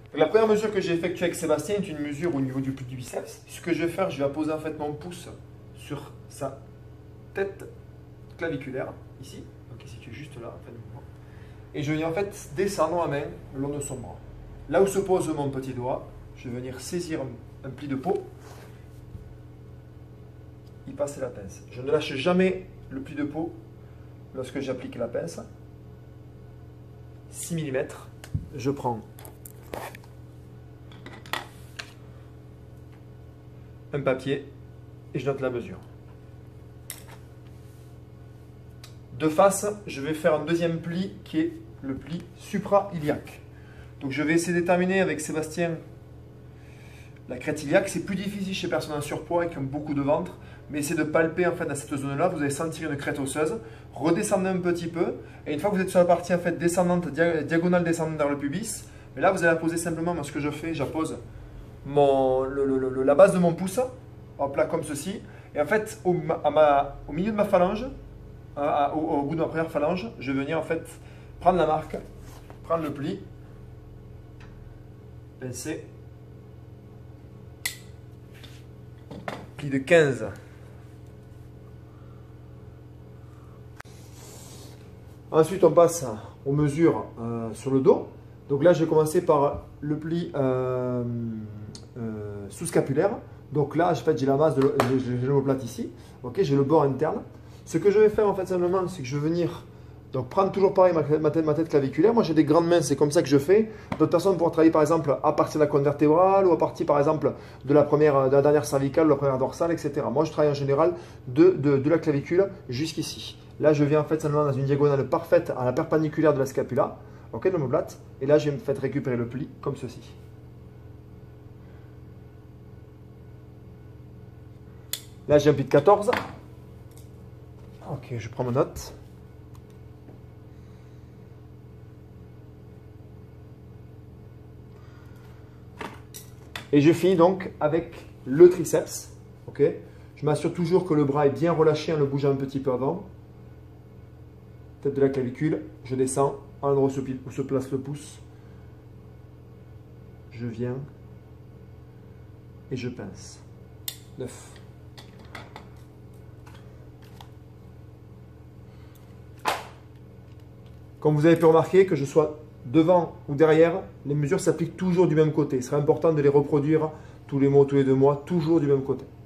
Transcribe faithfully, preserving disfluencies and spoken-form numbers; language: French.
La première mesure que j'ai effectuée avec Sébastien est une mesure au niveau du pli du biceps. Ce que je vais faire, je vais poser en fait mon pouce sur sa tête claviculaire, ici. Donc ici tu es juste là, en fait, et je vais en fait descendre ma main le long de son bras. Là où se pose mon petit doigt, je vais venir saisir un, un pli de peau, y passer la pince. Je ne lâche jamais le pli de peau lorsque j'applique la pince. six millimètres, je prends un papier et je note la mesure. De face, je vais faire un deuxième pli qui est le pli supra-iliaque. Donc je vais essayer de déterminer avec Sébastien la crête iliaque. C'est plus difficile chez les personnes en surpoids et qui ont beaucoup de ventre, mais essayez de palper en fait dans cette zone-là. Vous allez sentir une crête osseuse. Redescendez un petit peu et une fois que vous êtes sur la partie en fait descendante, diagonale descendante vers le pubis, mais là vous allez la poser simplement. Moi, ce que je fais, j'appose mon le, le, le, la base de mon pouce, hop là comme ceci, et en fait au, à ma, au milieu de ma phalange, à, au, au bout de ma première phalange, je vais venir en fait prendre la marque, prendre le pli, pincer, pli de quinze. Ensuite, on passe aux mesures euh, sur le dos. Donc là, je vais commencer par le pli euh, euh, sous-scapulaire. Donc là, en fait, j'ai la masse de l'omoplate ici. Ok, j'ai le bord interne. Ce que je vais faire en fait simplement, c'est que je vais venir donc prendre toujours pareil ma, ma, tête, ma tête claviculaire. Moi, j'ai des grandes mains, c'est comme ça que je fais. D'autres personnes pourront travailler par exemple à partir de la colonne vertébrale ou à partir par exemple de la première, de la dernière cervicale, de la première dorsale, et cetera. Moi, je travaille en général de, de, de la clavicule jusqu'ici. Là, je viens en fait simplement dans une diagonale parfaite à la perpendiculaire de la scapula, ok, de l'omoplate. Et là, je vais me faire récupérer le pli comme ceci. Là, j'ai un pli de quatorze. Ok, je prends ma note. Et je finis donc avec le triceps. Ok, je m'assure toujours que le bras est bien relâché en le bougeant un petit peu avant. Tête de la clavicule, je descends à l'endroit où se place le pouce. Je viens et je pince. neuf. Comme vous avez pu remarquer, que je sois devant ou derrière, les mesures s'appliquent toujours du même côté. Il serait important de les reproduire tous les mois, tous les deux mois, toujours du même côté.